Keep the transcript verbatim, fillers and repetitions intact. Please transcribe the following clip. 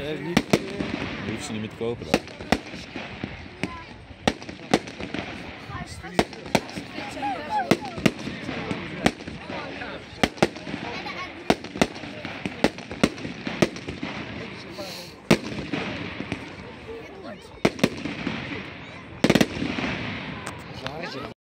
Nee, niet. Je hoeft ze niet meer te kopen dan. Thank you.